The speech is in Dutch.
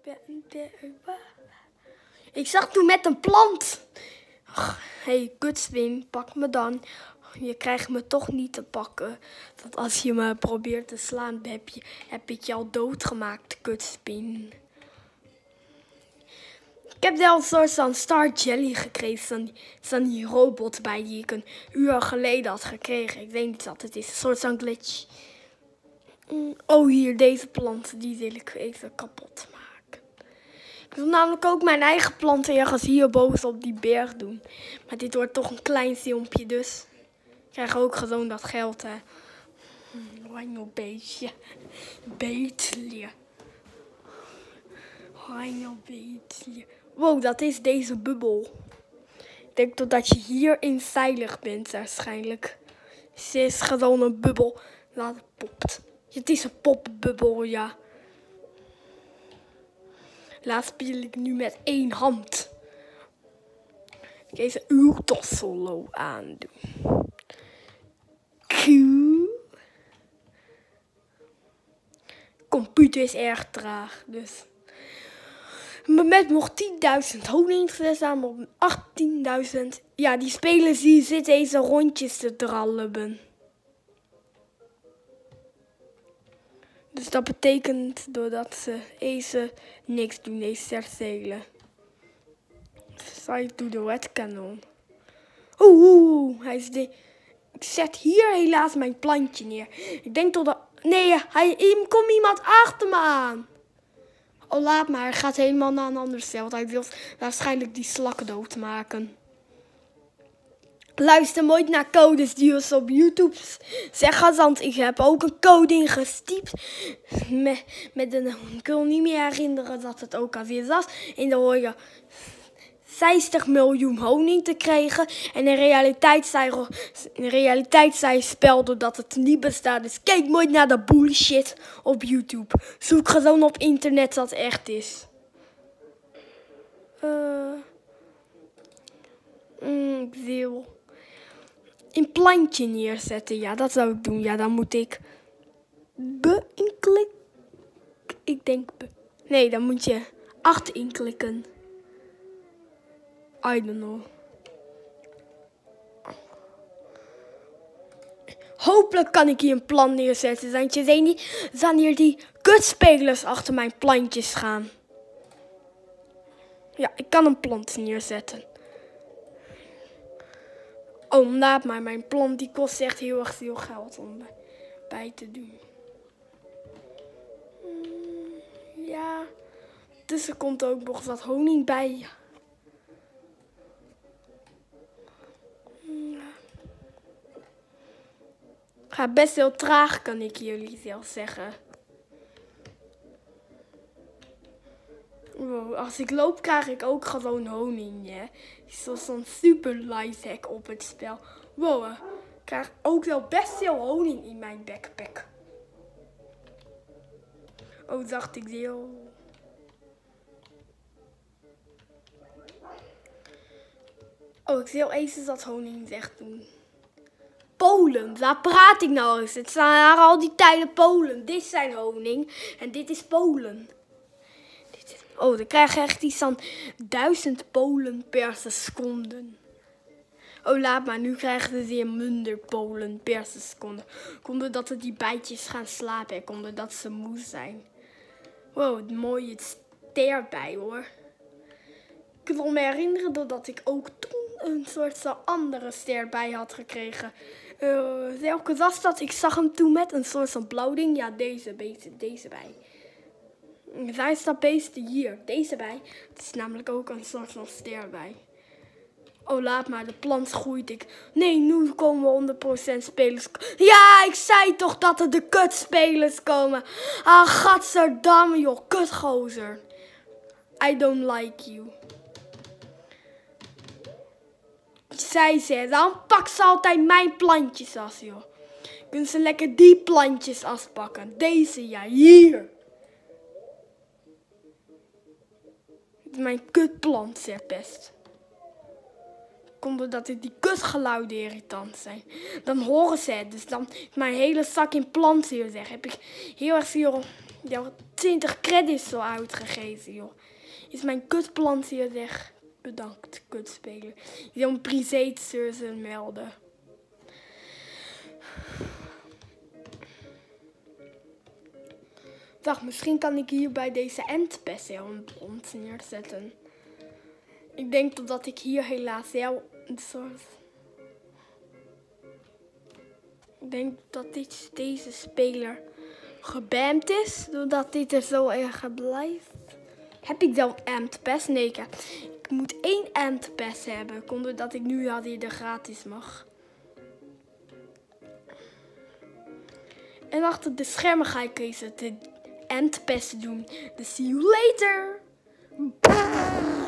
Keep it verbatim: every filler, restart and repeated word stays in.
Ik zag toen met een plant. Hé, hey, kutspin, pak me dan. Je krijgt me toch niet te pakken. Want als je me probeert te slaan, heb, je, heb ik je al doodgemaakt, kutspin. Ik heb wel een soort van Star Jelly gekregen. Er staan die robot bij die ik een uur geleden had gekregen. Ik weet niet wat het is. Een soort van glitch. Oh, hier, deze plant. Die wil ik even kapot maken. Ik wil namelijk ook mijn eigen planten ergens hierboven op die berg doen. Maar dit wordt toch een klein filmpje, dus ik krijg ook gewoon dat geld, hè. Hoi, nog beetje. Beetje. Hoi, nog beetje. Wow, dat is deze bubbel. Ik denk totdat je hierin veilig bent, waarschijnlijk. Het is gewoon een bubbel. Laat het popt. Het is een popbubbel, ja. Laat speel ik nu met één hand. Deze ultra solo aandoen. Q. Computer is erg traag, dus. Met nog tienduizend honing staan op achttienduizend. Ja, die spelers die zitten deze rondjes te drallen. Dus dat betekent doordat ze deze niks doen, deze cercelen. Side to the wet canon. Oeh, oeh, hij is de. Ik zet hier helaas mijn plantje neer. Ik denk tot dat. Nee, hij komt iemand achter me aan. Oh, laat maar. Hij gaat helemaal naar een ander veld. Hij wil waarschijnlijk die slak doodmaken. Luister nooit naar codes die ons op YouTube zeggen, want ik heb ook een code ingestypt. Met, met een, ik wil niet meer herinneren dat het ook alweer was. En dan hoor je zestig miljoen honing te krijgen. En in realiteit zei, in realiteit zei spel doordat het niet bestaat. Dus kijk nooit naar de bullshit op YouTube. Zoek gewoon op internet wat echt is. Uh, mm, ik wil een plantje neerzetten. Ja, dat zou ik doen. Ja, dan moet ik be inklikken. Ik denk be. Nee, dan moet je acht inklikken. I don't know. Hopelijk kan ik hier een plant neerzetten. Want je weet niet, er staan hier die kutspelers achter mijn plantjes gaan. Ja, ik kan een plant neerzetten. Oh, laat maar. Mijn plant die kost echt heel erg veel geld om bij te doen. Ja. Dus er komt ook nog wat honing bij. Gaat best wel traag, kan ik jullie zelf zeggen. Wow, als ik loop krijg ik ook gewoon honing, hè. Zoals zo'n super lifehack op het spel. Wow, ik krijg ook wel best veel honing in mijn backpack. Oh, dacht ik deel. Oh, ik wil even dat honing weg doen. Polen, waar praat ik nou eens? Het zijn al die tijden Polen. Dit zijn honing en dit is Polen. Dit is... Oh, dan krijg je echt iets van duizend Polen per seconde. Oh, laat maar, nu krijgen we weer minder Polen per seconde. Komt dat er die bijtjes gaan slapen en komt dat ze moe zijn. Wow, een mooie ster bij, hoor. Ik wil me herinneren dat ik ook toen een soort van andere ster bij had gekregen. Uh, welke was dat? Ik zag hem toen met een soort van blauw ding. Ja, deze, deze, deze bij. Daar is dat beest hier. Deze bij. Het is namelijk ook een soort van ster bij. Oh, laat maar. De plant groeit ik. Nee, nu komen we honderd procent spelers. Ja, ik zei toch dat er de kutspelers komen. Ah, gadverdamme, joh. Kutgozer. I don't like you. Zij ze, dan pak ze altijd mijn plantjes af, joh. Kunnen ze lekker die plantjes afpakken. Deze, ja, hier. Mijn kutplant, zeg best. komt doordat die kutgeluiden irritant zijn. Dan horen ze het. Dus dan is mijn hele zak in planten hier zeg. Heb ik heel erg veel, ja, twintig credits zo uitgegeven, joh. Is mijn kutplant hier zeg. Bedankt, kutspeler. Je wil een preseetsursen melden. Wacht, misschien kan ik hier bij deze endpest een bron neerzetten. Ik denk dat ik hier helaas wel een soort... Ik denk dat dit, deze speler geband is, doordat dit er zo erg blijft. Heb ik dan endpest? Nee, ik, ik moet één endpest hebben, doordat ik nu al die er gratis mag. En achter de schermen ga ik eens het endpest doen. Dus see you later.